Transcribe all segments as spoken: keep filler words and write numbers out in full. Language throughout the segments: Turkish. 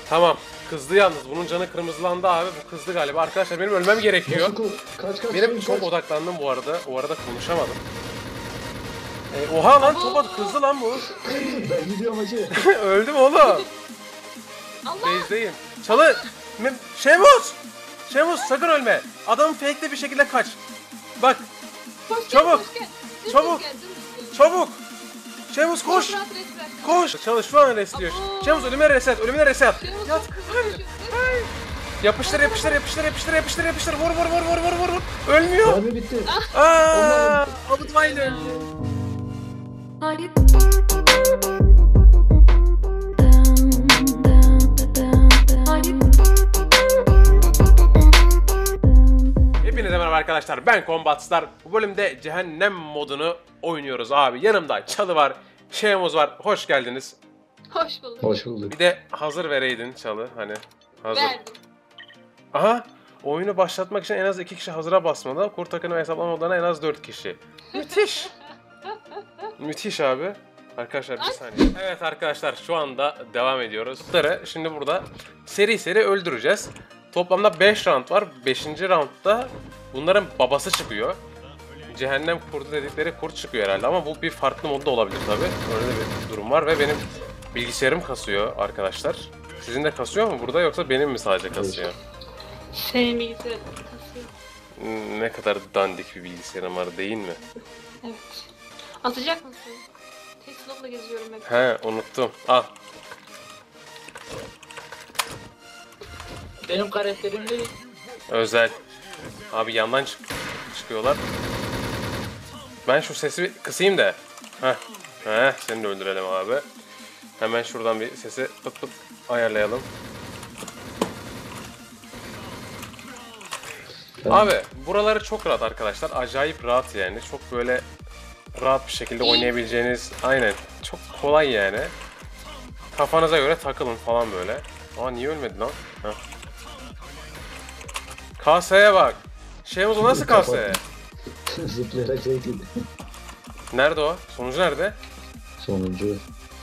Tamam. Kızdı yalnız. Bunun canı kırmızılandı abi. Bu kızdı galiba. Arkadaşlar benim ölmem gerekiyor. Kaç kaç. Benim kaç. çok odaklandım bu arada. O arada konuşamadım. E, oha lan Topa kızdı lan bu. Ben gidiyorum hacı. Öldüm oğlum. Allah. Bezdeyim. Çalı. Mem- Şemus. Şemus sakın ölme. Adamın fake'le bir şekilde kaç. Bak. Hoş gel, Çabuk, hoş gel. Dümdüz çabuk. gel, dümdüz gel. Çabuk. Şemus koş. Çok rahat res ver. Koş. Çalış şu an resliyor. Abo. Şemus ölüme reset. Ölümüne reset. Şemus Yat. çok hızlı koşuyor. Yapıştır yapıştır yapıştır yapıştır yapıştır yapıştır. Vur vur vur vur vur vur. vur. Ölmüyor. Mermi bitti. Aaa. Abudvayla öldü. Hayır. Hepinize merhaba arkadaşlar, ben Combatstar. Bu bölümde cehennem modunu oynuyoruz abi. Yanımda Çalı var, Şeymuz var. Hoş geldiniz. Hoş bulduk. Hoş bulduk. Bir de hazır vereydin Çalı, hani hazır. Verdim. Aha, oyunu başlatmak için en az iki kişi hazıra basmalı. Kurt takımı hesaplama modlarına en az dört kişi. Müthiş. Müthiş abi. Arkadaşlar bir saniye. Evet arkadaşlar, şu anda devam ediyoruz. Kurtları şimdi burada seri seri öldüreceğiz. Toplamda beş round var. beşinci roundda bunların babası çıkıyor. Cehennem kurdu dedikleri kurt çıkıyor herhalde, ama bu bir farklı modda olabilir tabi. Öyle de bir durum var ve benim bilgisayarım kasıyor arkadaşlar. Sizin de kasıyor mu burada, yoksa benim mi sadece kasıyor? Senin bilgisayarın kasıyor. Ne kadar dandik bir bilgisayarım var değil mi? Evet. Atacak mısın? Tek slotla geziyorum hep. He, unuttum. Al. Benim karakterim de Özel. Abi yandan çık çıkıyorlar. Ben şu sesi bir kısayım da. Heh. Heh, seni de öldürelim abi. Hemen şuradan bir sesi pıt pıt ayarlayalım. Abi buraları çok rahat arkadaşlar. Acayip rahat yani. Çok böyle rahat bir şekilde oynayabileceğiniz. Aynen. Çok kolay yani. Kafanıza göre takılın falan böyle. Aa, niye ölmedi lan? Heh. Kaseye bak. Şeyimiz o nasıl kase? Zıplayarak zeytin. Nerede o? Sonucu nerede? Sonuncu.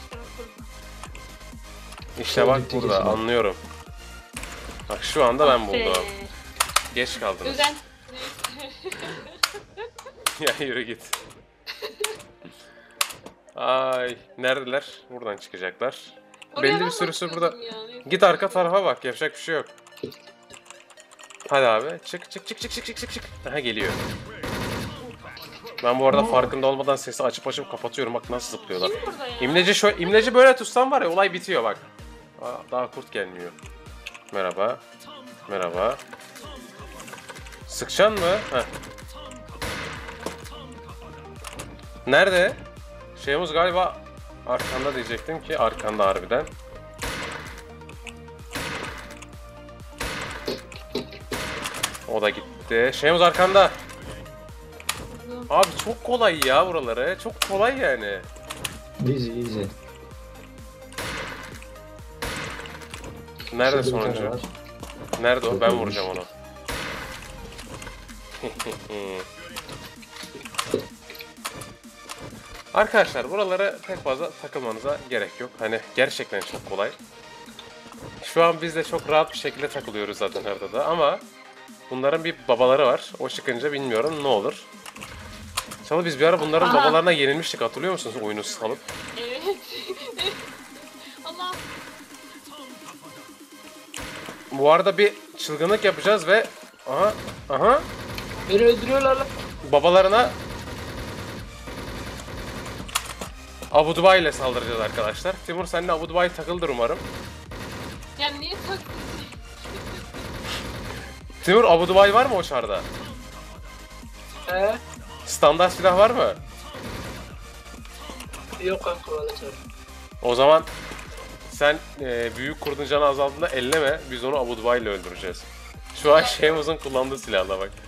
İşte bak Bitti burada, kesin. anlıyorum. Bak şu anda ben Be. buldum. Geç kaldınız. Özen. Ya yürü git. Ay, neredeler? Buradan çıkacaklar. Oraya Belli ben bir sürüsü burada. bakıyordum ya, neyse. Git arka tarafa bak, yapacak bir şey yok. Hadi abi, çık çık çık çık çık çık çık çık. Aha, geliyor. Ben bu arada farkında olmadan sesi açıp açıp kapatıyorum, bak nasıl zıplıyorlar. Kim burada ya? İmleci şöyle, imleci böyle tutsam var ya, olay bitiyor bak. Aa, daha kurt gelmiyor. Merhaba. Merhaba. Sıkçan mı? Heh. Nerede? Şeyimiz galiba arkanda diyecektim ki, arkanda harbiden. O da gitti. Şeyimiz arkanda. Abi çok kolay ya buraları. Çok kolay yani. Easy easy. Nerede Şurada bir tane sonuncu? var. Nerede o? Çok Ben iyiymiş. vuracağım onu. Arkadaşlar buralara pek fazla takılmanıza gerek yok. Hani gerçekten çok kolay. Şu an biz de çok rahat bir şekilde takılıyoruz zaten haritada, ama bunların bir babaları var. O çıkınca bilmiyorum ne olur. Çalı, biz bir ara bunların Aha. babalarına yenilmiştik, hatırlıyor musunuz oyunu salıp? Evet. Allah. Bu arada bir çılgınlık yapacağız ve aha aha beni öldürüyorlar lan. babalarına Abu Dubai ile saldıracağız arkadaşlar. Timur, seninle Abu Dubai takıldır umarım. Ya niye taktın? Timur, Abu Dubai var mı o çarda? He? Standart silah var mı? Yok kanka valla çarpı. O zaman sen e, büyük kurdun canı azaldığında elleme, biz onu Abu Dubai ile öldüreceğiz. Şu an Şeymuz'un kullandığı silahla bak.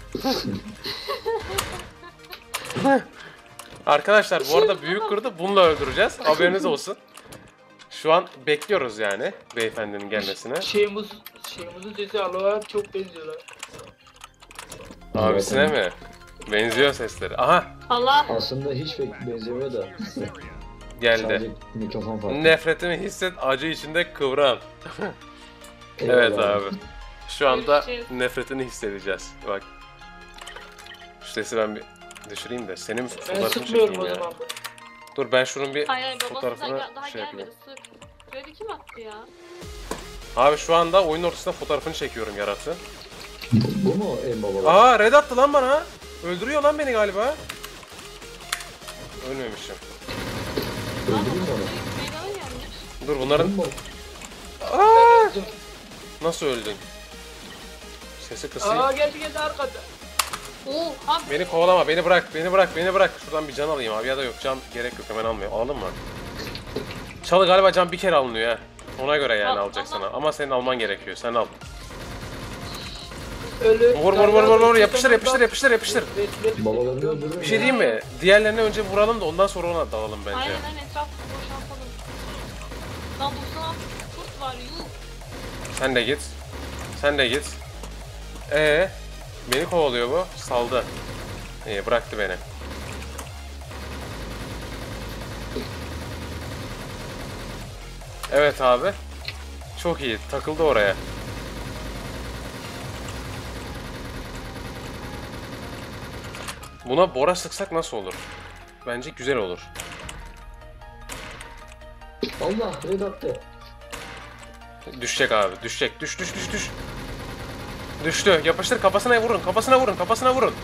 Arkadaşlar bu arada büyük kurdu bununla öldüreceğiz, haberiniz olsun. Şu an bekliyoruz yani beyefendinin gelmesine. Şeyimiz, şeyimizin sesi Allah'a çok benziyorlar. Abisine mi? Benziyor sesleri. Aha! Allah. Aslında hiç be- benzemiyor da. Geldi. Sadece mikrofon farkı. Nefretimi hisset, acı içinde kıvran. Eyvallah Evet abi. Şu anda Görüşeceğiz. nefretini hissedeceğiz. Bak. Şu sesi ben bir düşüreyim de. Senin Ben fotoğrafını sıkmıyorum çekeyim o ya. zaman. Dur ben şunun bir Hayır hayır babası fotoğrafını daha, daha şey gelmedi yapayım. sık. Kredi kim attı ya? Abi şu anda oyun ortasında fotoğrafını çekiyorum yaratı. Bu, bu mu en babalı? Aa red attı lan bana. Öldürüyor lan beni galiba. Ölmemişim. Öldüreyim mi onu? Meydana gelmiş. Dur bunların... Bu mu? Aa! Öldüm. Nasıl öldün? Sesi kısayım. Aa geldi geldi arkada. Oo abi. Beni kovalama, beni bırak, beni bırak, beni bırak. Şuradan bir can alayım abi ya da yok can gerek yok hemen almıyor. Alalım mı? Çalı galiba can bir kere alınıyor ha. Ona göre yani Al, alacak al, sana. al. Ama senin alman gerekiyor. Sen al. Ölü. Vur vur vur vur vur yapıştır yapıştır yapıştır yapıştır. Babalarını öldürürüm Bir şey ya. diyeyim mi? Diğerlerine önce vuralım da ondan sonra ona dalalım bence. Aynen aynen etrafı boşaltalım. Lan doksan altı kurt var yuh. Sen de git. Sen de git. Ee, beni kovalıyor bu. Saldı. İyi bıraktı beni. Evet abi. Çok iyi. Takıldı oraya. Buna bora sıksak nasıl olur? Bence güzel olur. Allah red attı. Düşecek abi. Düşecek. Düş düş düş düş. Düştü. Yapıştır kafasına vurun. Kafasına vurun. Kafasına vurun.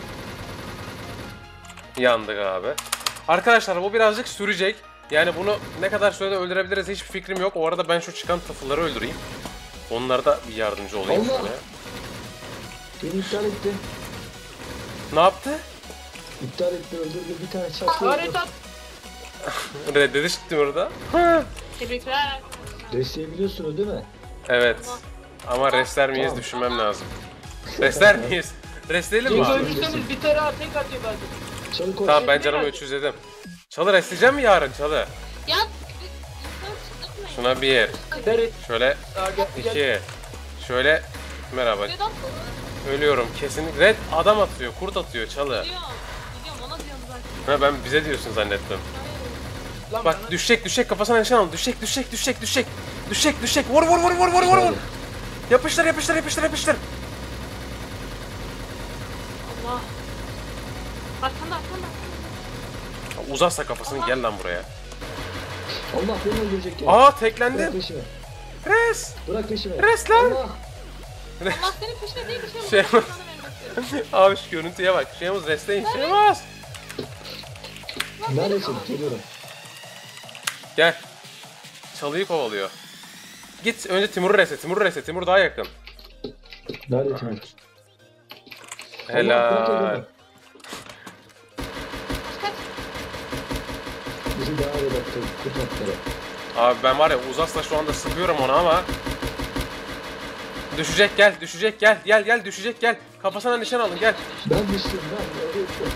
Yandık abi. Arkadaşlar bu birazcık sürecek. Yani bunu ne kadar sürede öldürebiliriz hiçbir fikrim yok. O arada ben şu çıkan tıfılları öldüreyim. Onlara da bir yardımcı olayım Allah! şöyle. Beni iptal etti. Ne yaptı? İptal etti öldürdü bir tane çaktı. Harita. Reddedi çıktı orada. Tebrikler. Desteği biliyorsunuz değil mi? Evet. Ama restler miyiz Tamam. düşünmem lazım. Restler miyiz? Restleyelim mi Cenk abi? ölürseniz bir tane tek atıyor bence. Çabuk koş. Tamam ben Restleyelim canımı hadi. üç yüz dedim. Çalı restleyeceğim mi yarın Çalı? Ya insan çıldırtmayın. Şuna bir. Berit. Şöyle Aa gel gel. iki. Şöyle. Merhaba. Neden Ölüyorum kesin. Red adam atıyor, kurt atıyor Çalı. Biliyorum. Biliyorum ona diyorum zaten. Ha ben bize diyorsun zannettim. Hayır. Lan Bak bana- düşecek düşecek kafasına nişan al. Düşecek düşecek düşecek düşecek. Düşecek düşecek. Vur vur vur vur vur vur vur. Yapıştır yapıştır yapıştır yapıştır. Allah. Arkanda arkanda. Uzatsa kafasını gel lan buraya. Allah beni öldürecek ya. Aa Bırak teklendim. peşimi. Res. Bırak peşimi. Res lan. Allah. Allah senin peşine değil bir şey Şey- mi? Sana vermek Abi şu görüntüye bak. Şeyimiz restleyin. Şeyimiz. Neredesin? Geliyorum. Gel. Çalıyı kovalıyor. Git önce Timur'u resle. Timur'u resle. Timur daha yakın. Nerede Timur? Allah, bırak Helal. elimi. Bizi daha red attı. Kurt atları. Abi ben var ya Uzas'la şu anda sıkıyorum ona ama düşecek gel, düşecek gel, gel gel düşecek gel. Kafasına nişan alın gel. Ben düştüm ben. Öyle düştüm.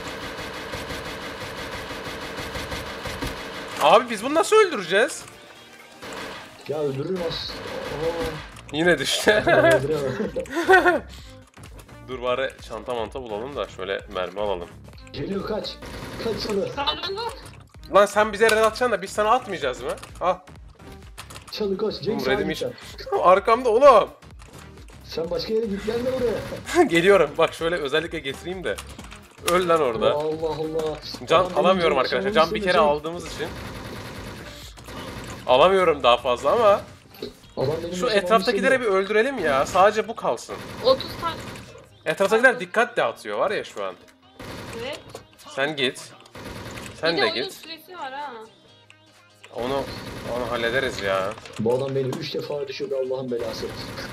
Abi biz bunu nasıl öldüreceğiz? Ya öldürürüm az. Yine düştü. Aa, öldüremem. Dur bari çanta manta bulalım da şöyle mermi alalım. Geliyor kaç. Kaç onu. Sağlığında. Lan sen bize red atacaksın da biz sana atmayacağız mı? Al. Çalı koş. Cenk Oğlum sağa redim git hiç. sen. Arkamda oğlum. Sen başka yere git gelme oraya. Geliyorum. Bak şöyle özellikle getireyim de. Öl lan orada. Allah Allah. Can Adam benim alamıyorum canım arkadaşlar. Can bir kere Cenk. aldığımız için. Alamıyorum daha fazla ama Adam benim şu yaşamamı etraftakilere bir öldürelim ya. Sadece bu kalsın. otuz tane. Etraftakiler dikkat dağıtıyor var ya şu an. Evet. Sen git. Sen bir de de oyunun git. süresi var ha. Onu onu hallederiz ya. Bu adam beni üç defa düşürdü Allah'ın belası.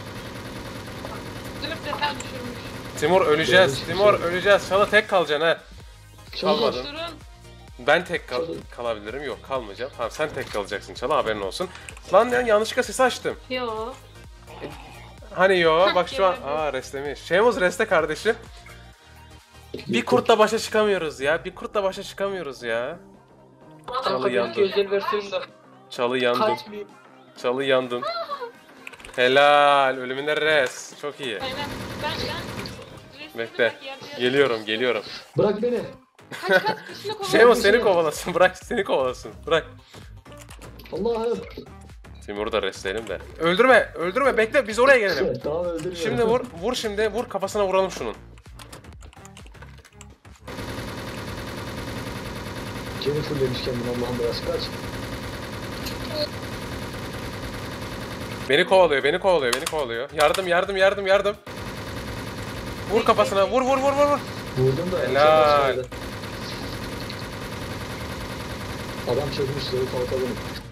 Dönüp de sen düşürmüş. Timur öleceğiz. Görüşürüz. Timur öleceğiz. Çala tek kalacaksın ha. Çalı Kalmadı. koş. Durun. Ben tek kal kalabilirim. Yok kalmayacağım. Tamam sen tek kalacaksın. Çala haberin olsun. Lan ya yanlışlıkla sesi açtım. Yo. Hani yo bak şu an. Gelemedim. Aa restlemiş. Şeyimiz reste kardeşim. Bir kurtla başa çıkamıyoruz ya. Bir kurtla başa çıkamıyoruz ya. Çalı Arkadaki yandı. özel versiyonda. Çalı yandım. Kaçmayayım. Çalı yandım. Helal. Ölümüne res. Çok iyi. Aynen. Ben ben. resmi Bekle. bak, yerde yerde- Geliyorum geliyorum. Bırak beni. Kaç kaç peşine kovalıyor. Şeymo seni kovalasın. Bırak seni kovalasın. Bırak. Allah'ım. Timur'u da restleyelim de. Öldürme. Öldürme. Bekle. Biz oraya gelelim. Tamam öldürmüyorum. Şimdi vur. Vur şimdi. Vur kafasına vuralım şunun. Jenny fulllemiş kendini Allah'ım biraz kaç. Beni kovalıyor. Beni kovalıyor. Beni kovalıyor. Yardım yardım yardım yardım. Vur kafasına. Vur vur vur vur vur. Vurdum da. Helal. başladı. Adam çözmüş zayıf kalkalım.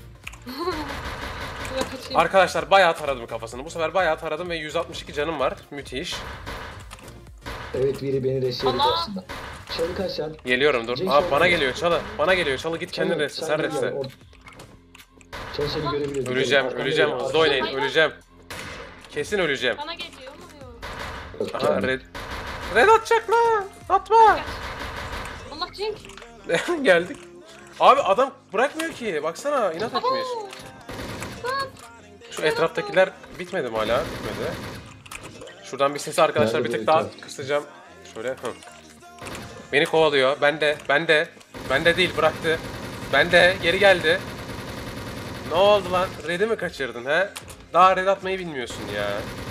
Şuraya kaçayım. Arkadaşlar bayağı taradım kafasını. Bu sefer bayağı taradım ve yüz altmış iki canım var. Müthiş. Evet biri beni resleyebilir Allah. aslında. Çalı kaç sen. Geliyorum dur. Cenk Aa, sen- bana geliyor Çalı. Bana geliyor Çalı git kendin Çalı, resle. Sen gel resle. gel, or- Çalı seni görebiliyor. Öleceğim Arkamda öleceğim. geliyor, Hızlı arkamda. oynayın Hayır. öleceğim. Kesin öleceğim. Bana geliyor mu? Yok. Aha red. Red atacak lan. Atma. Allah Cenk. Geldik. Abi adam bırakmıyor ki. Baksana inat etmiş. Abo. Şu etraftakiler bitmedi mi hala? Bitmedi. Şuradan bir sesi arkadaşlar bir Nerede tık bu daha etraf? kısacağım. Şöyle. Hı. Beni kovalıyor. Ben de. Ben de. Ben de değil bıraktı. Ben de. Geri geldi. Ne oldu lan? Red'i mi kaçırdın he? Daha red atmayı bilmiyorsun ya.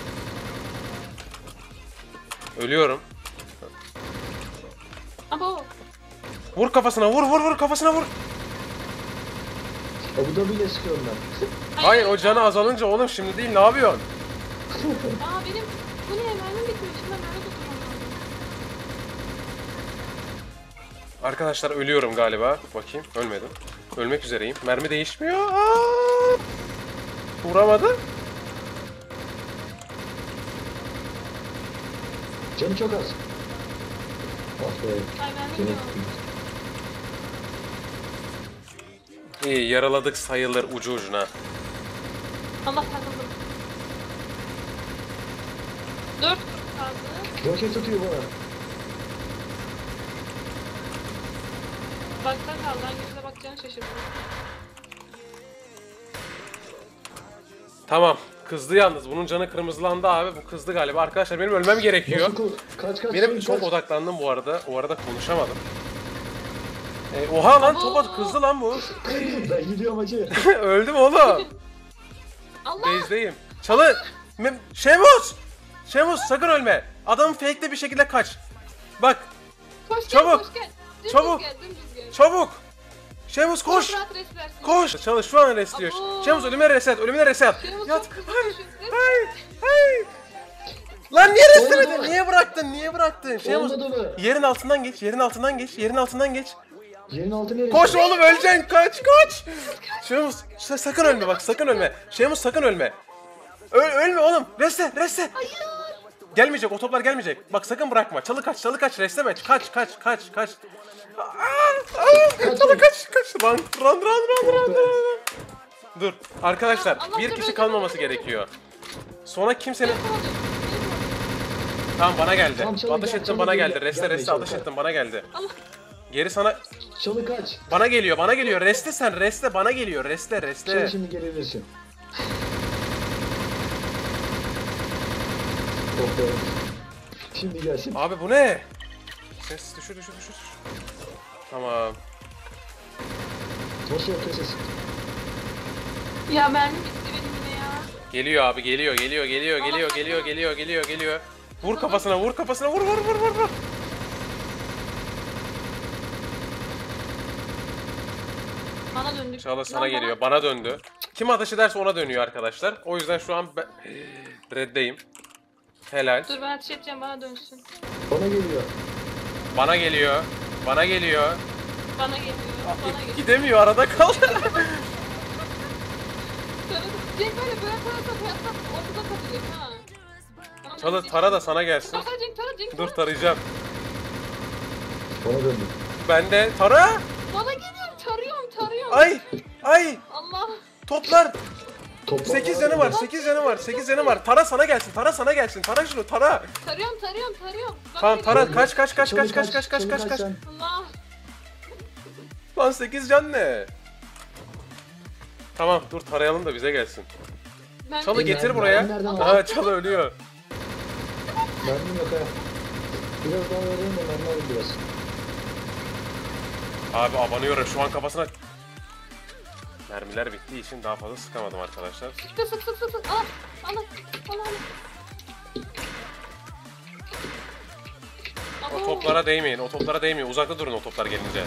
Ölüyorum. Abo. Vur kafasına vur vur vur kafasına vur. Abu Dhabi'yle sıkıyorum ben. Hayır o canı azalınca oğlum şimdi değil ne yapıyorsun? Aa benim bu ne mermim bitmiş. Şimdi mermi tutmam lazım. Arkadaşlar ölüyorum galiba. Bakayım ölmedim. Ölmek üzereyim. Mermi değişmiyor. Aa! Vuramadı. Canı çok az. Ah be. Ay mermim Jenny yok. İyi yaraladık sayılır ucu ucuna. Allah takıldım. Dört kaldı. Roket tutuyor bana. Bakta kaldı. Hangimize bakacağını şaşırdım. Tamam. Kızdı yalnız. Bunun canı kırmızılandı abi. Bu kızdı galiba. Arkadaşlar benim ölmem gerekiyor. Nasıl ko- Kaç kaç. Benim Jenny, çok kaç. odaklandım bu arada. O arada konuşamadım. E, oha lan top at- kızdı lan bu. Ben gidiyorum acı. Öldüm oğlum. Allah. Base'deyim. Çalı. Mem- Şemus. Şemus sakın ölme. Adamın fake'le bir şekilde kaç. Bak. Koş gel, Çabuk. koş gel. Dümdüz Çabuk. Gel, dümdüz gel. Çabuk. Şemus koş. Çok rahat reslersin. Koş. Çalı şu an restliyor. Abo. Şemus ölümüne reset. Ölümüne reset. Şemus Yat. çok hızlı Hayır. koşuyor. Hayır. Hayır. Lan niye restlemedin? Olmadı. Niye bıraktın? Niye bıraktın? Şemus. Olmadı mı? Yerin altından geç. Yerin altından geç. Yerin altından geç. Yerin altı neresi? Koş oğlum öleceksin. Kaç kaç. Şemus sa- sakın ölme bak sakın ölme. Şemus sakın ölme. Öl ölme oğlum. Reste reste. Gelmeyecek o toplar gelmeyecek. Bak sakın bırakma. Çalı kaç çalı kaç restleme. Kaç kaç kaç kaç. Aa, aa, çalı kaç kaç. Run run run run run. run. Dur arkadaşlar Allah bir seni kişi öldürme, kalmaması öldürme. gerekiyor. Sonra kimsenin... Beni kovalıyor, beni kovalıyor. Tamam bana geldi. Tamam, çalı Atış gel, ettim çalı bana gel, geldi. gel, Reste gel, reste çalı atış gel. ettim bana geldi. Allah. Geri sana... Çalı kaç. Bana geliyor bana geliyor. Reste sen reste bana geliyor. Reste reste. Çalı şimdi gelebilirsin. Oh be. Şimdi gelsin. Abi bu ne? Ses düşür düşür düşür. Tamam. Nasıl orta ses? Ya mermi bitti benim yine ya. Geliyor abi geliyor geliyor geliyor geliyor geliyor geliyor geliyor geliyor. Vur kafasına vur kafasına vur vur vur vur vur. Bana döndük. Çağla sana Lan geliyor bana döndü. Kim ateş ederse ona dönüyor arkadaşlar. O yüzden şu an ben... Reddeyim. Helal. Dur ben ateş edeceğim bana dönsün. Bana geliyor. Bana geliyor. Bana geliyor. Bana geliyor. Bana geliyor. Gidemiyor arada kaldı. Cenk böyle böyle tarafta tarafta ortada kalıyor ha. Tamam, Çağla Cenk. tara da sana gelsin. Tara Cenk tara Cenk Dur tara. tarayacağım. Bana döndü. Ben de tara. Bana geliyor tarıyorum tarıyorum. Ay ay Allah. toplar. Toplam sekiz bana canı var döndü. sekiz canı var sekiz canı var. Tara sana gelsin tara sana gelsin. Tara şunu tara. Tarıyorum tarıyorum tarıyorum. Bana Tamam geliyor. tara kaç kaç kaç Çalı kaç kaç kaç kaç çalı kaç kaç. sen. Allah. Lan sekiz can ne? Tamam dur tarayalım da bize gelsin. Ben Çalı de- getir Ben- buraya. ben nereden Aha aldım? çalı ölüyor. Mermim yok ha. Biraz daha vereyim de mermi alayım biraz. Abi abanıyorum şu an kafasına. Mermiler bittiği için daha fazla sıkamadım arkadaşlar. Sık sık sık sık sık. Al. Al. Al. Al. O toplara değmeyin, o toplara değmeyin. Uzakta durun o toplar gelince.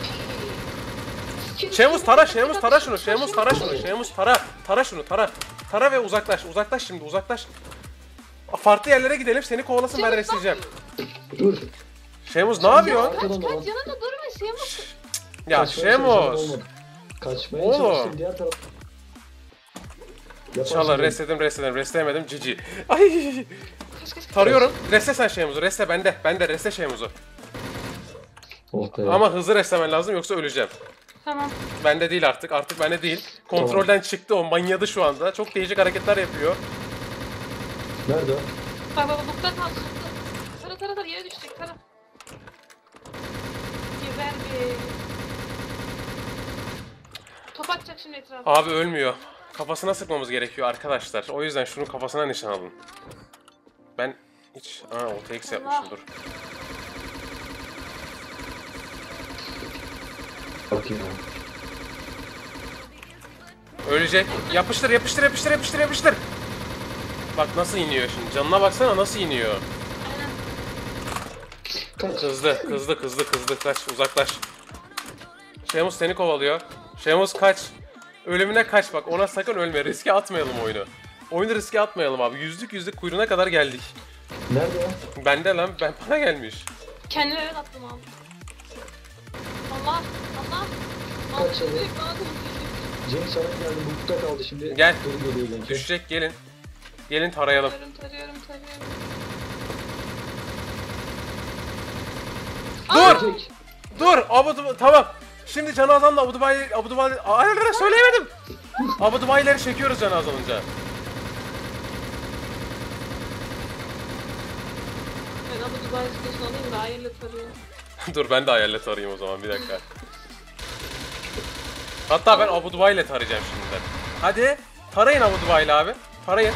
Şemus tara, Şemus tara şunu, Şemus tara şunu, Şemus tara, tara şunu, tara. Tara ve uzaklaş, uzaklaş şimdi, uzaklaş. Farklı yerlere gidelim, seni kovalasın ben restleyeceğim. Dur. Şemus ne yapıyorsun? Arkadan Kaç dolan. kaç yanında durma Şemus. Ya Kaçmaya çalışan Şemus. olmadı. Kaçmaya Oğlum. çalıştım diğer taraf. Yaparsın İnşallah dedim. restledim, restledim, restleyemedim, cici. Ay, Kaç kaç kaç. tarıyorum. Restle sen Şemus'u, restle bende, bende restle Şemus'u. Oh be. Ama hızlı restlemen lazım yoksa öleceğim. Tamam. Bende değil artık, artık bende değil. Kontrolden çıktı o, manyadı şu anda. Çok değişik hareketler yapıyor. Nerede o? Bak bak bukta kaldı. Tara tara tara yere düşecek tara. Geber be. Top atacak şimdi etrafa. Abi ölmüyor. Kafasına sıkmamız gerekiyor arkadaşlar. O yüzden şunun kafasına nişan alın. Ben hiç... Aa O T X yapmışım dur. Bakayım. Ölecek. Yapıştır yapıştır yapıştır yapıştır yapıştır. Bak nasıl iniyor şimdi. Canına baksana nasıl iniyor. Aynen. Kaç. Kızdı kızdı kızdı kızdı. Kaç uzaklaş. Şemus seni kovalıyor. Şemus kaç. Ölümüne kaç bak. Ona sakın ölme. Riske atmayalım oyunu. Oyunu riske atmayalım abi. Yüzlük yüzlük kuyruğuna kadar geldik. Nerede o? Bende lan. Ben bana gelmiş. Kendime evet attım abi. Allah. Allah. Kaç Allah. yedi? Direkt bana dönüyor. Cenk sana geldi. Bukta kaldı şimdi. Gel. Geri geliyor Cenk'e. Düşecek gelin. Gelin tarayalım. Tarıyorum tarıyorum tarıyorum. Dur! Cenk. Dur! Abu Dubai... Tamam. Şimdi Canazan'la Abu Dubai... Abu Dubai... Ay söyleyemedim. Abu Dubai'leri çekiyoruz Canazan'ınca. Ben Abu Dubai sitesini alayım da ayarla tarıyorum. Dur ben de hayalet arayayım o zaman bir dakika. Hatta ben Abu Dubai ile tarayacağım şimdiden. Hadi tarayın Abu Dubai'yle abi. Tarayın.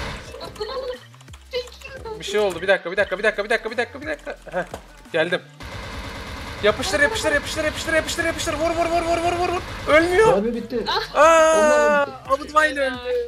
Bir şey oldu bir dakika bir dakika bir dakika bir dakika bir dakika bir dakika. Heh, geldim. Yapıştır yapıştır yapıştır yapıştır yapıştır yapıştır vur vur vur vur vur vur vur. Ölmüyor. Mermi bitti. Aa, Abu Dubai ile öldü.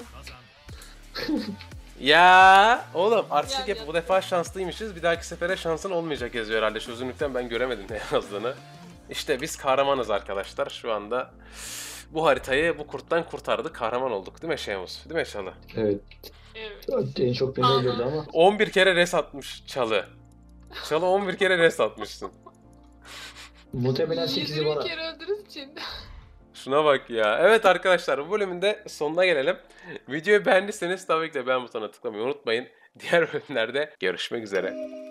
Ya oğlum artistik Ya, hep ya. bu defa şanslıymışız. Bir dahaki sefere şansın olmayacak yazıyor herhalde. Çözünürlükten ben göremedim ne yazdığını. İşte biz kahramanız arkadaşlar şu anda. Bu haritayı bu kurttan kurtardık. Kahraman olduk değil mi Şemus? Değil mi Çalı? Evet. Evet. En çok beni Aha. öldürdü ama. on bir kere res atmış Çalı. Çalı on bir kere res atmışsın. Muhtemelen sekizi Yüzünü bana. kere öldürürüz için. Şuna bak ya. Evet arkadaşlar bu bölümün de sonuna gelelim. Videoyu beğendiyseniz tabii ki de beğen butonuna tıklamayı unutmayın. Diğer bölümlerde görüşmek üzere.